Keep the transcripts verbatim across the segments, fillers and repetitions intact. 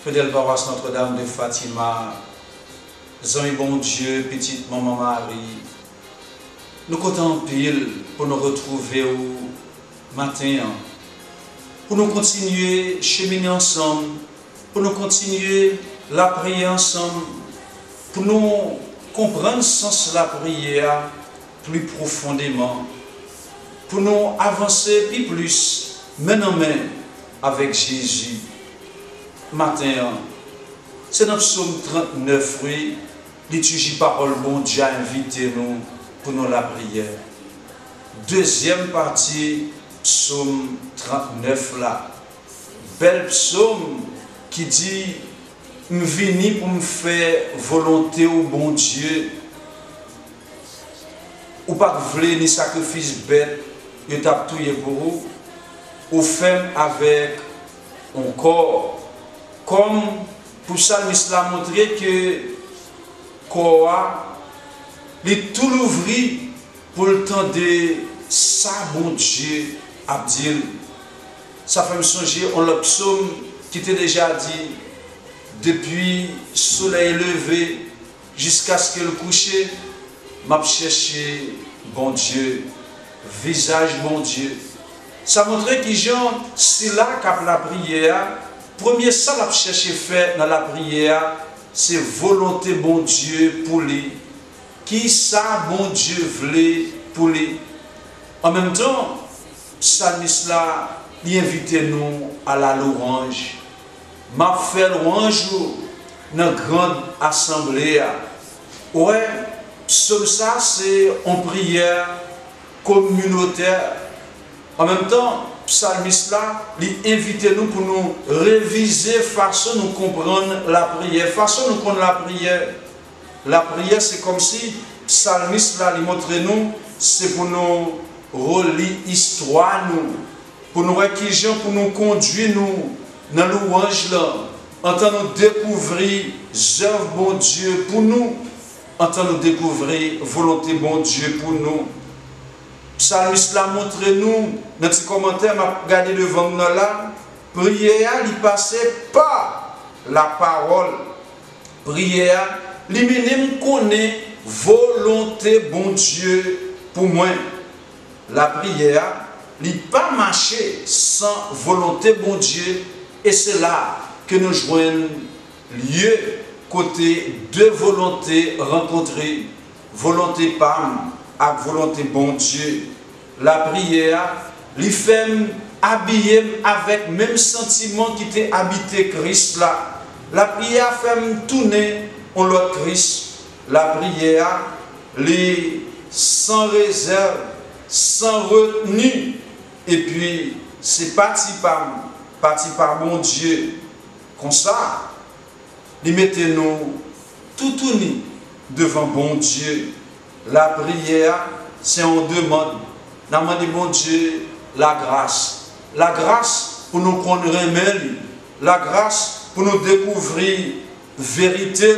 Fidèle paroisse Notre-Dame de Fatima, Zami bon Dieu, petite maman Marie, nous comptons pile pour nous retrouver au matin, pour nous continuer à cheminer ensemble, pour nous continuer la prière ensemble, pour nous comprendre le sens de la prière plus profondément, pour nous avancer plus plus, main en main avec Jésus. Matin, c'est notre psaume trente-neuf, oui, liturgie parole, bon Dieu a invité nous pour nous la prière. Deuxième partie, psaume trente-neuf là. Bel psaume qui dit, me vini pour me faire volonté au bon Dieu. Ou pas voulez ni sacrifice bête, je tape tout pour vous. Ou fait avec un corps. Comme pour ça, nous a montré que Koa, il tout l'ouvrit pour le temps de ça, bon Dieu, à dire. Ça fait me songer, on l'a psaume qui était déjà dit, depuis le soleil levé jusqu'à ce que le coucher, m'a cherché, bon Dieu, visage, bon Dieu. Ça montrait que Jean, c'est là qu'a la prière. Premier ça l'a cherché faire dans la prière, c'est volonté bon Dieu pour lui. Qui ça bon Dieu voulait pour lui. En même temps, psalmiste là, il invite nous à la louange. M'a fait louange dans la grande assemblée. Ouais, psaume ça c'est en prière communautaire. En même temps, psalmiste là, il invite nous pour nous réviser façon nous comprendre la prière, façon nous comprendre la prière. La prière c'est comme si psalmiste là, il montre nous, c'est pour nous relire histoire nous, pour nous réquiger, pour nous conduire nous dans louange là, en train de découvrir l'œuvre bon Dieu pour nous, en train de découvrir volonté bon Dieu pour nous. Psalmiste l'a montré nous, dans petit commentaire, m'a regardé devant nous là, prière, il passait par la parole. Prière, il me connaît volonté bon Dieu pour moi. La prière, il pas marché sans volonté bon Dieu, et c'est là que nous joignons lieu côté de volonté rencontrées, volonté Pam avec volonté bon Dieu. La prière, les femmes habillées avec le même sentiment qui était habité Christ là. La prière fait tourner en l'autre Christ. La prière, les sans réserve, sans retenue. Et puis, c'est parti par, parti par mon Dieu. Comme ça, les mettez-nous tout unis devant bon Dieu. La prière, c'est on demande. Nous demandons, bon Dieu, la grâce. La grâce pour nous connaître, la grâce pour nous découvrir la vérité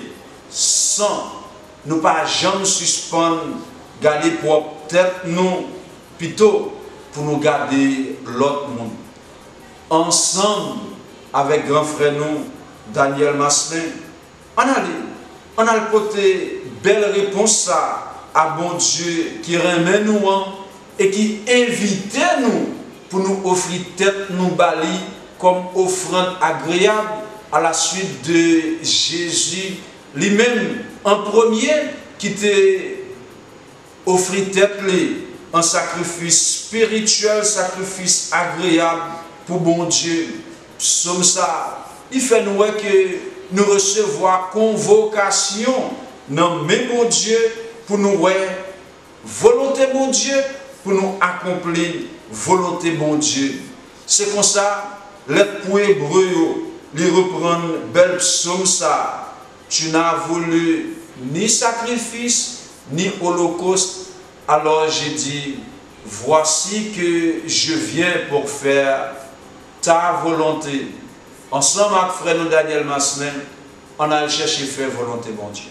sans nous pas jamais suspendre, garder pour tête nous, plutôt pour nous garder l'autre monde. Ensemble avec grand frère nous, Daniel Maslin, on a on a le côté belle réponse à, à bon Dieu qui remet nous et qui invite nous pour nous offrir tête nous bali comme offrande agréable à la suite de Jésus lui-même en premier qui t'a offert tête en sacrifice spirituel, sacrifice agréable pour bon Dieu. Comme ça, il fait nous que nous recevoir convocation dans mes bon Dieu pour nous volonté bon Dieu pour nous accomplir volonté bon Dieu. C'est comme ça, l'être pour hébreu, lui reprendre bel psaume ça. Tu n'as voulu ni sacrifice, ni holocauste. Alors j'ai dit, voici que je viens pour faire ta volonté. Ensemble avec frère nous Daniel Maslin, on a cherché faire volonté bon Dieu.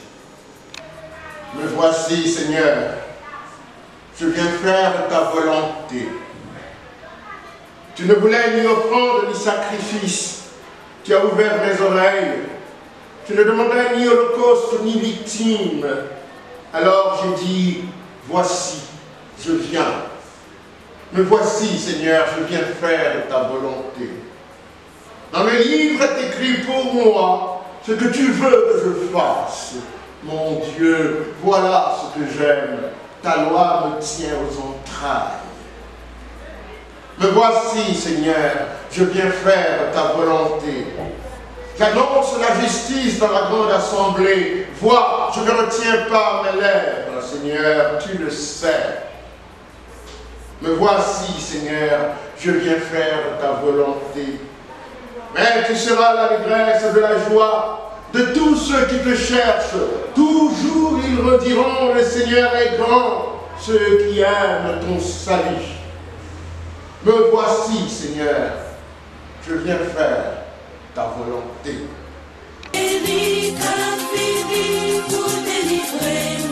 Me voici, Seigneur. Je viens faire ta volonté. Tu ne voulais ni offrande ni sacrifice, Tu as ouvert mes oreilles. Tu ne demandais ni holocauste ni victime. Alors j'ai dit, voici, je viens. Me voici, Seigneur, je viens faire ta volonté. Dans le livre est écrit pour moi ce que tu veux que je fasse. Mon Dieu, voilà ce que j'aime. Ta loi me tient aux entrailles. Me voici, Seigneur, je viens faire ta volonté. J'annonce la justice dans la grande assemblée. Vois, je ne retiens pas mes lèvres, Seigneur, tu le sais. Me voici, Seigneur, je viens faire ta volonté. Mais tu seras l'allégresse de la joie de tous ceux qui te cherchent. Toujours ils rediront, le Seigneur est grand, ceux qui aiment ton salut. Me voici, Seigneur, je viens faire ta volonté.